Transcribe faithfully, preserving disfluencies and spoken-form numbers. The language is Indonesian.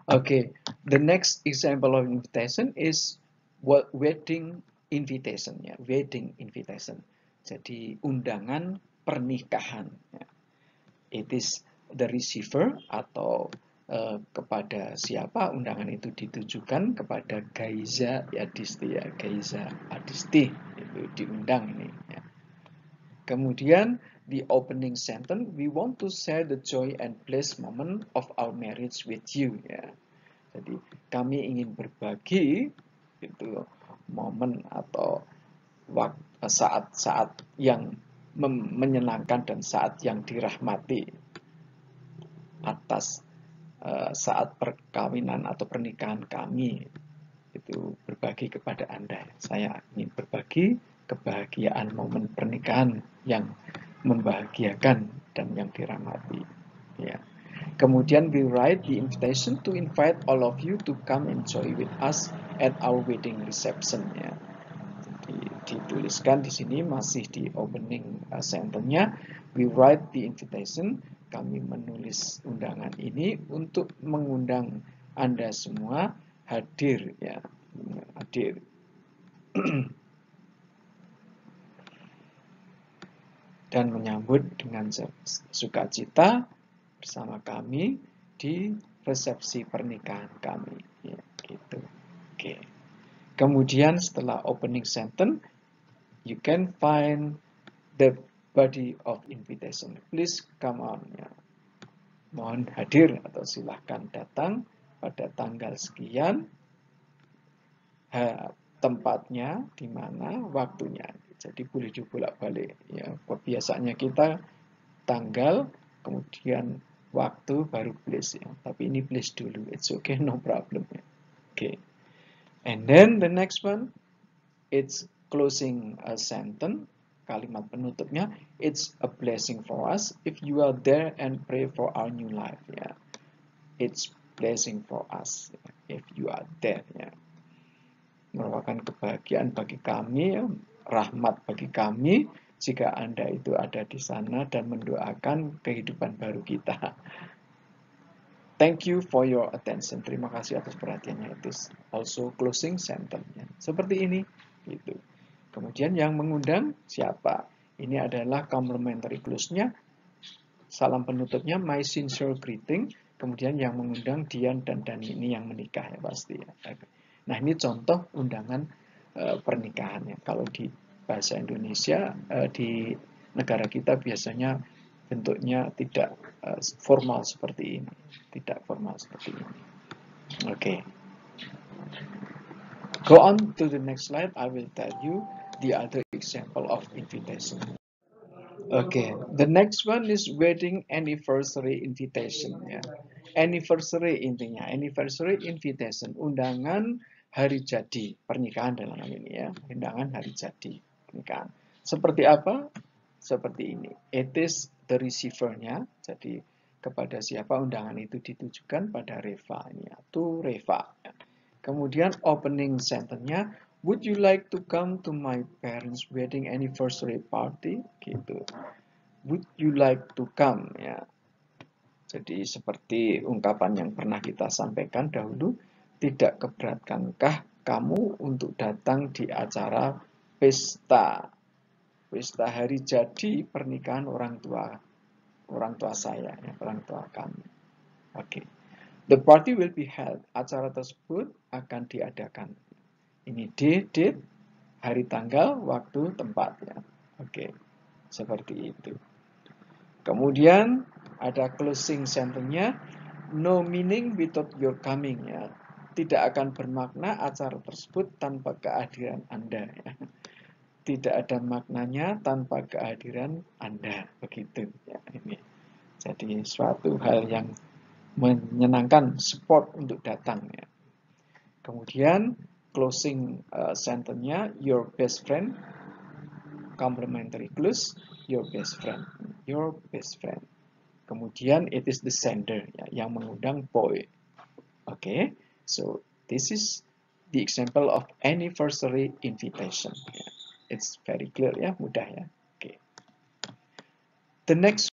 Okay, the next example of invitation is what wedding invitation ya, wedding invitation. Jadi undangan pernikahan. Ya. It is the receiver atau uh, kepada siapa undangan itu ditujukan, kepada Gaiza Adisti ya, Gaiza Adisti itu diundang ini. Ya. Kemudian the opening sentence, we want to share the joy and bliss moment of our marriage with you. Ya. Jadi kami ingin berbagi itu momen atau saat-saat yang menyenangkan dan saat yang dirahmati atas uh, saat perkawinan atau pernikahan kami itu berbagi kepada Anda. Saya ingin berbagi kebahagiaan momen pernikahan yang membahagiakan dan yang dirahmati. Ya. Kemudian we write the invitation to invite all of you to come enjoy with us at our wedding reception. Ya. Jadi, dituliskan di sini masih di opening uh, sentence-nya. We write the invitation. Kami menulis undangan ini untuk mengundang Anda semua hadir ya, hadir. Dan menyambut dengan sukacita bersama kami di resepsi pernikahan kami ya, gitu. Oke. Kemudian setelah opening sentence you can find the body of invitation. Please come on ya. Mohon hadir atau silahkan datang pada tanggal sekian, ha, tempatnya di mana, waktunya. Jadi boleh dibolak-balik ya. Biasanya kita tanggal kemudian waktu baru place ya. Tapi ini place dulu. It's okay, no problem ya. Okay. And then the next one, it's closing a sentence. Kalimat penutupnya, it's a blessing for us if you are there and pray for our new life ya. It's blessing for us ya, if you are there ya. Merupakan kebahagiaan bagi kami ya, rahmat bagi kami jika Anda itu ada di sana dan mendoakan kehidupan baru kita. Thank you for your attention. Terima kasih atas perhatiannya. It is also closing sentence. Seperti ini, gitu. Kemudian yang mengundang siapa? Ini adalah complimentary clause-nya. Salam penutupnya, my sincere greeting. Kemudian yang mengundang Dian dan Dani ini yang menikah ya pasti ya. Nah ini contoh undangan uh, pernikahannya. Kalau di bahasa Indonesia uh, di negara kita biasanya bentuknya tidak uh, formal seperti ini, tidak formal seperti ini. Oke, okay. Go on to the next slide. I will tell you the other example of invitation. Oke, okay. The next one is wedding anniversary invitation ya. Anniversary intinya, anniversary invitation, undangan hari jadi pernikahan dalam hal ini ya, undangan hari jadi pernikahan. Seperti apa? Seperti ini. It is the receiver-nya, jadi kepada siapa undangan itu ditujukan, pada Reva ini ya, to Reva. Ya. Kemudian opening sentence-nya, would you like to come to my parents' wedding anniversary party? Gitu. Would you like to come? Ya. Jadi seperti ungkapan yang pernah kita sampaikan dahulu, tidak keberatankah kamu untuk datang di acara pesta, pesta hari jadi pernikahan orang tua, orang tua saya, ya, orang tua kami. Oke. Okay. The party will be held. Acara tersebut akan diadakan. Ini D, date, hari tanggal, waktu, tempat ya. Oke. Okay. Seperti itu. Kemudian ada closing sentence-nya, no meaning without your coming ya. Tidak akan bermakna acara tersebut tanpa kehadiran Anda ya. Tidak ada maknanya tanpa kehadiran Anda, begitu ya ini. Jadi suatu hal yang menyenangkan, support untuk datang ya. Kemudian closing uh, sentence-nya, your best friend, complementary clause, your best friend, your best friend. Kemudian it is the sender ya, yang mengundang boy. Oke, okay? So this is the example of anniversary invitation. Yeah. It's very clear ya, mudah ya. Oke. Okay. The next